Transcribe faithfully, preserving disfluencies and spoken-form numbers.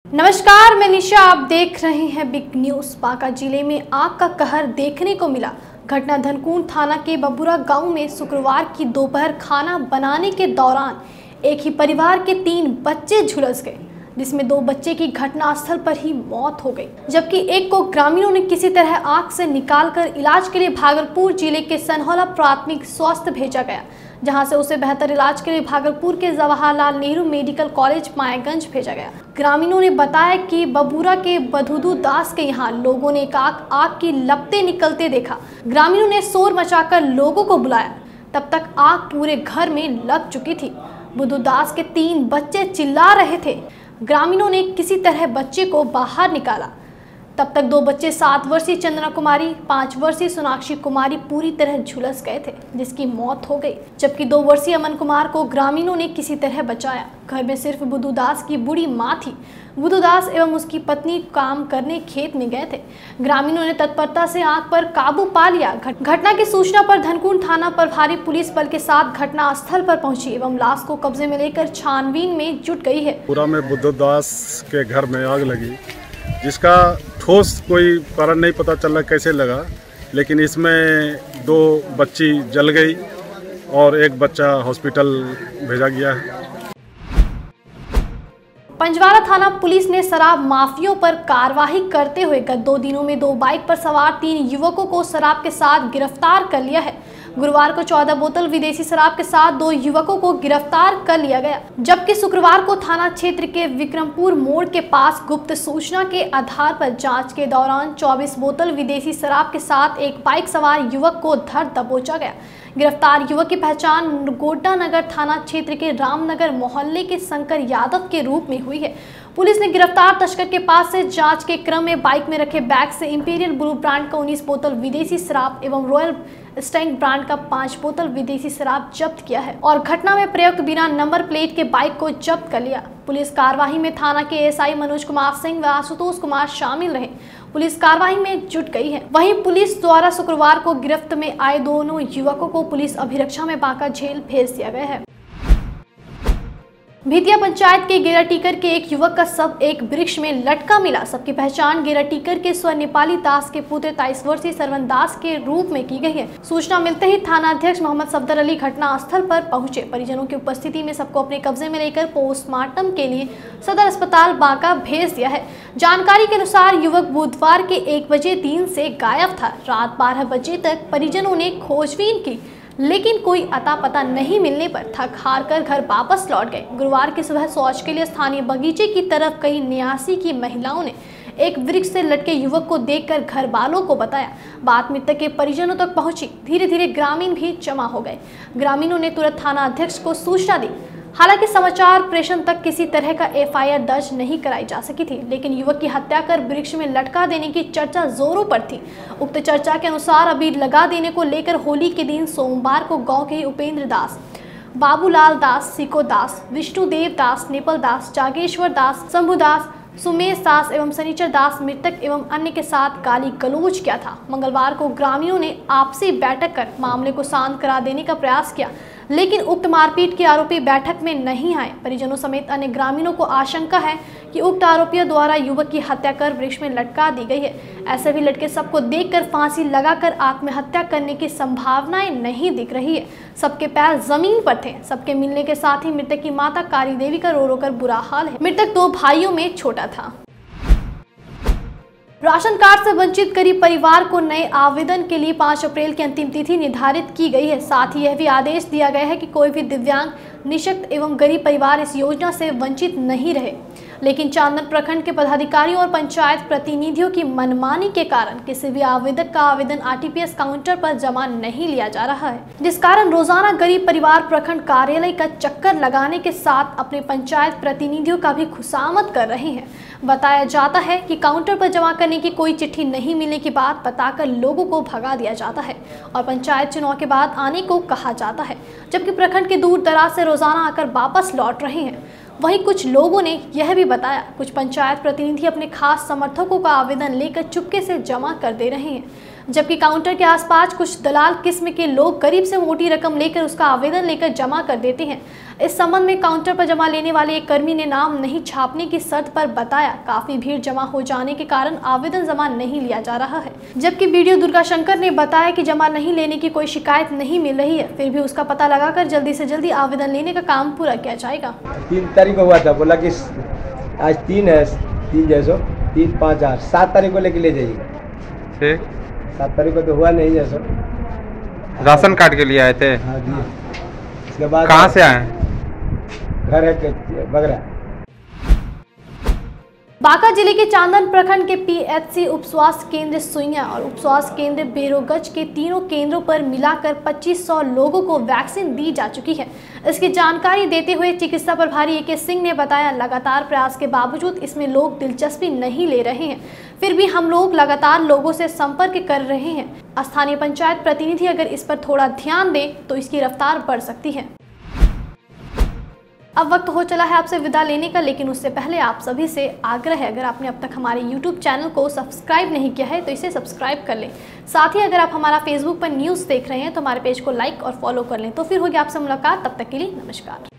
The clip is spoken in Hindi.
नमस्कार, मैं निशा। आप देख रहे हैं बिग न्यूज। बांका जिले में आग का कहर देखने को मिला। घटना धनकुन थाना के बबुरा गांव में शुक्रवार की दोपहर खाना बनाने के दौरान एक ही परिवार के तीन बच्चे झुलस गए, जिसमें दो बच्चे की घटनास्थल पर ही मौत हो गई, जबकि एक को ग्रामीणों ने किसी तरह आग से निकालकर इलाज के लिए भागलपुर जिले के सनहौला प्राथमिक स्वास्थ्य भेजा गया, जहां से उसे बेहतर इलाज के लिए भागलपुर के जवाहरलाल नेहरू मेडिकल कॉलेज मायागंज भेजा गया। ग्रामीणों ने बताया कि बबुरा के बधुदू दास के यहाँ लोगों ने एक आग आग की लपटें निकलते देखा। ग्रामीणों ने शोर मचाकर लोगों को बुलाया, तब तक आग पूरे घर में लग चुकी थी। बुधू दास के तीन बच्चे चिल्ला रहे थे। ग्रामीणों ने किसी तरह बच्चे को बाहर निकाला। तब तक दो बच्चे सात वर्षीय चंद्रा कुमारी, पाँच वर्षीय सोनाक्षी कुमारी पूरी तरह झुलस गए थे, जिसकी मौत हो गई, जबकि दो वर्षीय अमन कुमार को ग्रामीणों ने किसी तरह बचाया। घर में सिर्फ बुधू दास की बूढ़ी मां थी। बुधू दास एवं उसकी पत्नी काम करने खेत में गए थे। ग्रामीणों ने तत्परता से आग पर काबू पा लिया। घटना की सूचना पर धनकुन थाना प्रभारी पुलिस बल के साथ घटनास्थल पर पहुंची एवं लाश को कब्जे में लेकर छानबीन में जुट गई है। पूरा में बुधू दास के घर में आग लगी, जिसका ठोस कोई कारण नहीं पता चल रहा कैसे लगा, लेकिन इसमें दो बच्ची जल गई और एक बच्चा हॉस्पिटल भेजा गया है। पंजवारा थाना पुलिस ने शराब माफियों पर कार्रवाई करते हुए गत दो दिनों में दो बाइक पर सवार तीन युवकों को शराब के साथ गिरफ्तार कर लिया है। गुरुवार को चौदह बोतल विदेशी शराब के साथ दो युवकों को गिरफ्तार कर लिया गया, जबकि शुक्रवार को थाना क्षेत्र के विक्रमपुर मोड़ के पास गुप्त सूचना के आधार पर जांच के दौरान चौबीस बोतल विदेशी शराब के साथ एक बाइक सवार युवक को धर दबोचा गया। गिरफ्तार युवक की पहचान गोड्डा नगर थाना क्षेत्र के रामनगर मोहल्ले के शंकर यादव के रूप में हुई है। पुलिस ने गिरफ्तार तस्कर के पास से जांच के क्रम में बाइक में रखे बैग से इंपीरियल ब्लू ब्रांड का उन्नीस बोतल विदेशी शराब एवं रॉयल स्टैंग ब्रांड का पाँच बोतल विदेशी शराब जब्त किया है और घटना में प्रयुक्त बिना नंबर प्लेट के बाइक को जब्त कर लिया। पुलिस कार्रवाई में थाना के एसआई मनोज कुमार सिंह व आशुतोष कुमार शामिल रहे। पुलिस कार्रवाई में जुट गई है। वहीं पुलिस द्वारा शुक्रवार को गिरफ्त में आए दोनों युवकों को पुलिस अभिरक्षा में बांका जेल भेज दिया गया है। भितिया पंचायत के गेराटीकर के एक युवक का शव एक वृक्ष में लटका मिला। सबकी पहचान गेराटीकर के स्वर नेपाली दास के पुत्र तेईस वर्षीय सरवन दास के रूप में की गई है। सूचना मिलते ही थाना अध्यक्ष मोहम्मद सफदर अली घटनास्थल पर पहुंचे। परिजनों की उपस्थिति में सबको अपने कब्जे में लेकर पोस्टमार्टम के लिए सदर अस्पताल बांका भेज दिया है। जानकारी के अनुसार युवक बुधवार के एक बजे दिन से गायब था। रात बारह बजे तक परिजनों ने खोजबीन की, लेकिन कोई अता पता नहीं मिलने पर थक हार कर घर वापस लौट गए। गुरुवार की सुबह शौच के लिए स्थानीय बगीचे की तरफ कई न्यासी की महिलाओं ने एक वृक्ष से लटके युवक को देखकर घर वालों को बताया। बात मृतक के परिजनों तक पहुंची। धीरे धीरे ग्रामीण भी जमा हो गए। ग्रामीणों ने तुरंत थाना अध्यक्ष को सूचना दी। हालांकि समाचार प्रेषण तक किसी तरह का एफआईआर दर्ज नहीं कराई जा सकी थी, लेकिन युवक की हत्या कर वृक्ष में लटका देने की चर्चा जोरों पर थी। उक्त चर्चा के अनुसार अबीर लगा देने को लेकर होली के दिन सोमवार को गांव के उपेंद्र दास, बाबूलाल दास, सिको दास, विष्णुदेव दास, नेपाल दास, जागेश्वर दास, शंभू दास, सुमेश दास एवं शनिचर दास मृतक एवं अन्य के साथ गाली गलौज किया था। मंगलवार को ग्रामीणों ने आपसी बैठक कर मामले को शांत करा देने का प्रयास किया, लेकिन उक्त मारपीट के आरोपी बैठक में नहीं आए। परिजनों समेत अन्य ग्रामीणों को आशंका है कि उक्त आरोपियों द्वारा युवक की हत्या कर वृक्ष में लटका दी गई है। ऐसे भी लटके सबको देखकर फांसी लगाकर आत्महत्या करने की संभावनाएं नहीं दिख रही है। सबके पैर जमीन पर थे। सबके मिलने के साथ ही मृतक की माता कारी देवी का रो रो कर बुरा हाल है। मृतक दो भाइयों में छोटा था। राशन कार्ड से वंचित गरीब परिवार को नए आवेदन के लिए पाँच अप्रैल की अंतिम तिथि निर्धारित की गई है। साथ ही यह भी आदेश दिया गया है कि कोई भी दिव्यांग, निःशक्त एवं गरीब परिवार इस योजना से वंचित नहीं रहे। लेकिन चांदन प्रखंड के पदाधिकारियों और पंचायत प्रतिनिधियों की मनमानी के कारण किसी भी आवेदक का आवेदन आरटीपीएस काउंटर पर जमा नहीं लिया जा रहा है, जिस कारण रोजाना गरीब परिवार प्रखंड कार्यालय का चक्कर लगाने के साथ अपने पंचायत प्रतिनिधियों का भी खुशामद कर रहे हैं। बताया जाता है कि काउंटर पर जमा करने की कोई चिट्ठी नहीं मिलने की बात बताकर लोगों को भगा दिया जाता है और पंचायत चुनाव के बाद आने को कहा जाता है, जबकि प्रखंड के दूर दराज से रोजाना आकर वापस लौट रहे हैं। वहीं कुछ लोगों ने यह भी बताया कुछ पंचायत प्रतिनिधि अपने खास समर्थकों का आवेदन लेकर चुपके से जमा कर दे रहे हैं, जबकि काउंटर के आसपास कुछ दलाल किस्म के लोग गरीब से मोटी रकम लेकर उसका आवेदन लेकर जमा कर देते हैं। इस संबंध में काउंटर पर जमा लेने वाले एक कर्मी ने नाम नहीं छापने की शर्त पर बताया काफी भीड़ जमा हो जाने के कारण आवेदन जमा नहीं लिया जा रहा है। जबकि वीडियो दुर्गा शंकर ने बताया कि जमा नहीं लेने की कोई शिकायत नहीं मिल रही है, फिर भी उसका पता लगाकर जल्दी से जल्दी आवेदन लेने का काम पूरा किया जाएगा। तीन तारीख को हुआ था, बोला कि आज तीन है, तीन जैसो तीन पाँच आठ सात तारीख को लेके ले जाइएगा। ठीक, सात तारीख को तो हुआ नहीं जैसो। राशन कार्ड के लिए आए थे? हाँ दिए। इसके बाद कहाँ से आए? घर है बगरा। बांका जिले के चांदन प्रखंड के पीएचसी उप स्वास्थ्य केंद्र सुइया और उप स्वास्थ्य केंद्र बेरोगज के तीनों केंद्रों पर मिलाकर पच्चीस सौ लोगों को वैक्सीन दी जा चुकी है। इसकी जानकारी देते हुए चिकित्सा प्रभारी ए के सिंह ने बताया, लगातार प्रयास के बावजूद इसमें लोग दिलचस्पी नहीं ले रहे हैं, फिर भी हम लोग लगातार लोगों से संपर्क कर रहे हैं। स्थानीय पंचायत प्रतिनिधि अगर इस पर थोड़ा ध्यान दे तो इसकी रफ्तार बढ़ सकती है। अब वक्त हो चला है आपसे विदा लेने का, लेकिन उससे पहले आप सभी से आग्रह है, अगर आपने अब तक हमारे यूट्यूब चैनल को सब्सक्राइब नहीं किया है तो इसे सब्सक्राइब कर लें। साथ ही अगर आप हमारा फेसबुक पर न्यूज़ देख रहे हैं तो हमारे पेज को लाइक और फॉलो कर लें। तो फिर होगी आपसे मुलाकात, तब तक के लिए नमस्कार।